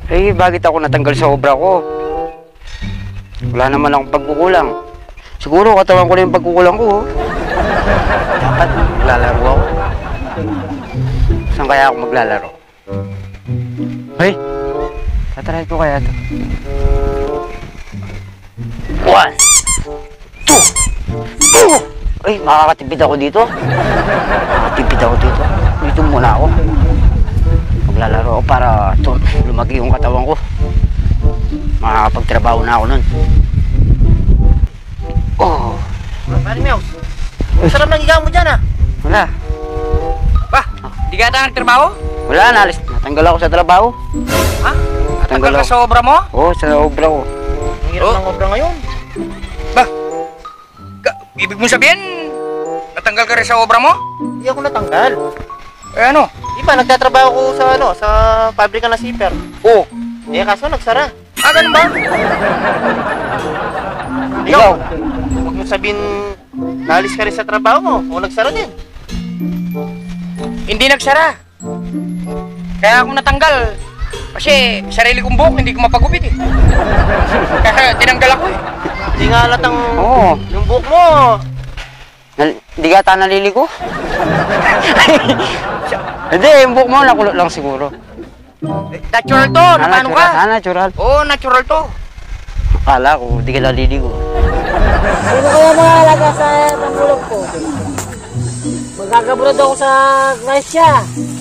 Eh, bakit ako natanggal sa obra ko? Wala naman akong pagkukulang. Siguro katawan ko na yung pagkukulang ko. Dapat maglalaro ako. Saan kaya ako maglalaro? Ay! Tatry ko kaya ito. 1, 2! Ay, makakatipid ako dito. Dito muna ako. Maglalaro ako para lumaki yung katawan ko. Makakapagtrabaho na ako nun. Oh! Pare Meows, sarap ng higa mo dyan ah. Wala. Ba, di ka ata nagtrabaho? Wala, natanggal ako sa trabaho. Ha? Natanggal ka sa obra mo? Oo, sa obra ko. Ang hirap ng obra ngayon. Ba, ibig mo sabihin, natanggal ka rin sa obra mo? Hindi ako natanggal. Eh ano? Di ba, nagtatrabaho ko sa pabrika ng zipper. Oo. Eh kaso nagsara. Ah, ganun ba? Ikaw? Huwag mo sabihin, naalis ka rin sa trabaho mo o nagsara din. Hindi nagsara. Kaya ako natanggal. Kasi sarili kong buhok, hindi ko mapagupit eh. Kaya tinanggal ako eh. Hindi nga halatang yung buhok mo. Hindi ka ata naliligo? Hindi, yung buhok mo nakulot lang siguro. Natural to, paano ka? Natural. Oo, natural to. Akala ko, hindi ka naliligo. Sino kaya mahalaga sa pangulog ko? Magkakabrod ako sa Gresya.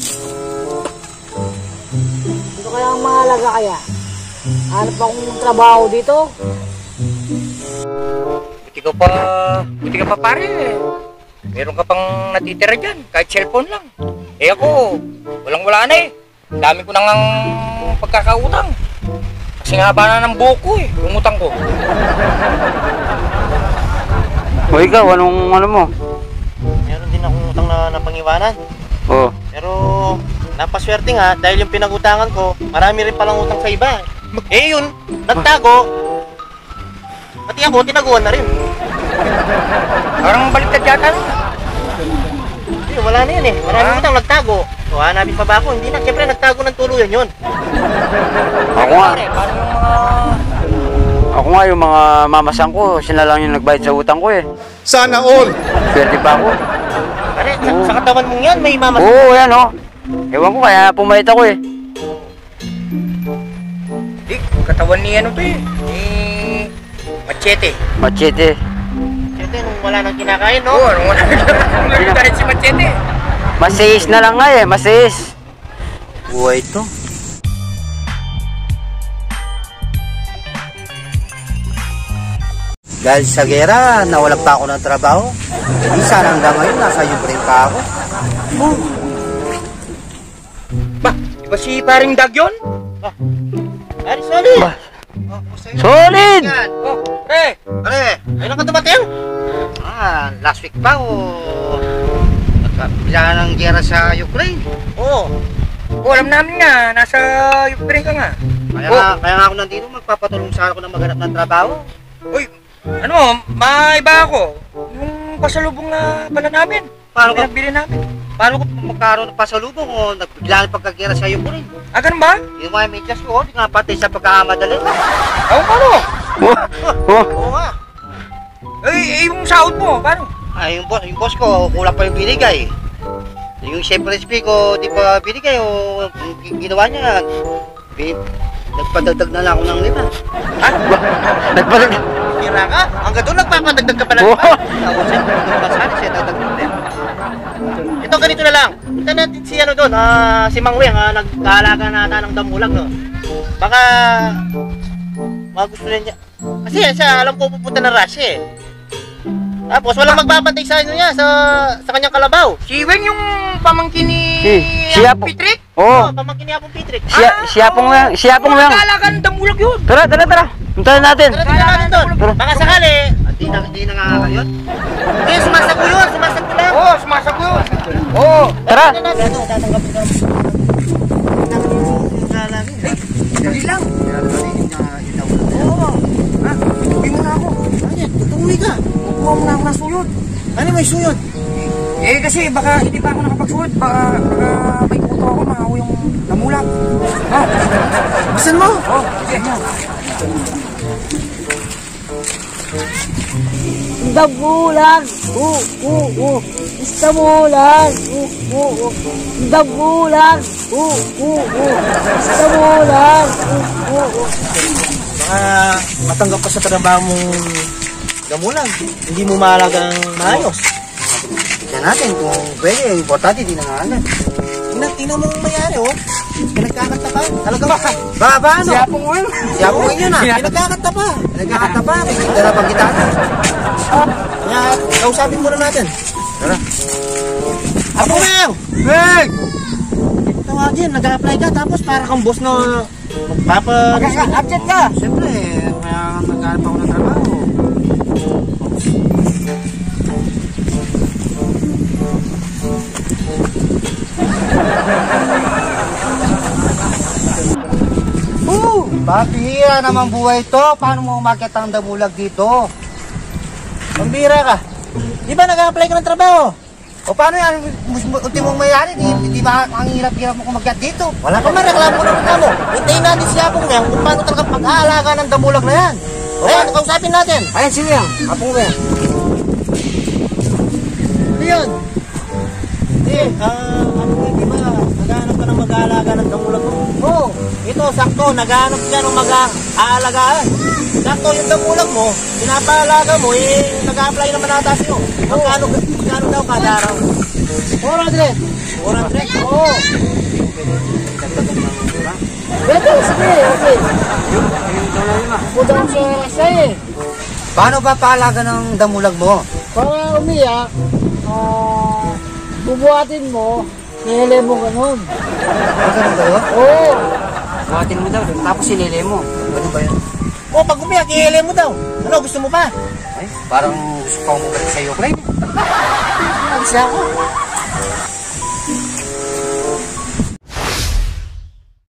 Sino kaya ang mahalaga kaya? Hanap akong trabaho dito? Buti ka pa pare eh. Meron ka pang natitira dyan, kahit cellphone lang. Eh ako, walang-wala na eh. Dami ko nang pagkakautang. Kasi haba na ng buhok ko eh, yung utang ko. O ikaw, anong ano mo? Meron din akong utang na pangiwanan. Oo. Pero napaswerte nga dahil yung pinagutangan ko, marami rin palang utang sa iba. Eh yun, nagtago. Pati ako, tinaguan na rin. Parang baliktad yata no? Eh, wala na yan eh. Maraming utang nagtago. So hanapin pa ba ako? Hindi na, siyempre nagtago ng tuluyan yun. Ako nga. Ako nga, yung mga mamasang ko, sila lang yung nagbayad sa utang ko eh. Sana all! Swerte pa ako. Pare, sa katawan mong yan, may mamas. Oo, yan o. Ewan ko, kaya pumayat ako eh. Di, katawan ni ano to eh. Ni Machete. Machete. Machete, nung wala nang kinakain, no? Oo, nung wala nang kinakain si Machete. Masiis na lang nga eh, masiis. Buhay ito. Dahil sa gera, nawalan pa ako ng trabaho. Hindi sana hanggang ngayon, nasa Ukraine pa ako. Ba, di ba si paring Dag yun? Pare, solid! Solid! Oh, pre, ayun ka dumating? Last week pa bila ng gera sa Ukraine. Oo. Alam namin nga, nasa Ukraine ka nga. Kaya nga ako nandito, magpapatulong sana ako na maghanap ng trabaho. Uy, ano, maiba ako. Yung pasalubong na pala namin. Paano ka? Pinagbili namin. Paano ko magkaroon ng pasalubong o nagbigla ng pagkagera sa Ukraine? Ah, ganun ba? Yung mga medyas ko, di nga pati sa pagkakamadali. Ako, paano? Oo nga. Yung sahod mo, paano? Yung boss ko, kulang pa yung binigay. Yung chef recipe ko, di pa binigay o ginawa niya. Nagpadagdag na lang ako ng 5. Ha? Nagpadagdag? Hira ka? Hanggang doon nagpapadagdag ka pala. Ako siya, nagpasali siya, dagdag na rin. Ito, ganito na lang. Punta natin si ano doon, si Mang Weng, nagkaalaga na ata ng damulag, no? Baka magusto niya. Kasi siya, alam ko pupunta na Russia eh. Tapos walang magbabantay sa inyo niya, sa kanyang kalabaw. Si Weng yung pamangkin ni Apong Pitrik? Oo. Pamangkin ni Apong Pitrik. Siya pong Weng. Nagkaalaga ng damulag yun. Tara. Puntahan natin. Tara natin doon. Baka sakali. Hindi na nga yun. Hindi, sumasago yun. Sumasago lang. Oo, sumasago yun. Oo. Tara. Tatanggapin ka Hindi lang. Oo. Ha? Uwi mo na ako. Bakit? Tutuloy ka. Kukuha mo na ako ng suyod. Ano may suyod? Eh kasi baka hindi pa ako nakapagsuot. Baka may kuto ako. Mga yung namulang. Ha? Buksan mo. Damulag. Damulag. Damulag. Damulag. Baka matanggap ka sa trabaho mong damulag. Hindi mo mahalagang maayos. Tignan natin kung pwede. Importante, di nangalan. Tingnan mo mayari, oh. Pinagkakanta pa. Talaga ba ano? Siyapong mo yun. Siyapong mo yun, Pinagkakanta pa. Nagkakanta pa. Kita na pang gitana. Kaya, kausapin muna natin. Tara. Apo Meng! Meg! Tawagin, nag-a-apply ka tapos para kang boss na Absent ka. Siyempre, kaya nagkahanap ako ng trabaho. Pabihira naman buhay to. Paano mo umakyat ang damulag dito? Pambira ka. Di ba nag-a-apply ka ng trabaho? O paano yan? Ultimong mayari, di ba ang hirap-hirap mo kumakyat dito? Wala pa man, reklamo na rin mo. Hintayin natin si Apong Meng kung paano talaga pag-aalaga ng damulag na yan. Ayan, kausapin natin. Ayan, sino yan? Apong Meng. Ano yun? Hindi, Apong Meng, di ba naghahanap ka ng mag-aalaga ng damulag mo? Oo. Ito, sakto, naghahanap ka ng mag-aalagaan. Sakto, yung damulag mo, pinapaalaga mo, nag-a-apply naman nata sa'yo. Magkano daw kada araw? 400. 400? Oo. Pwede, sige, okay. Pudang sa sa'yo eh. Paano ba paalaga ng damulag mo? Para umiyak, bubuhatin mo, nihili mo ganun. Ganun ba yun? Oo. Buhatin mo daw, tapos sinili mo. Ganun ba yun? O, pag umiyak, ihili mo daw. Ano, gusto mo pa? Ay, parang gusto pa umugat sa'yo, Clay. Isa ako.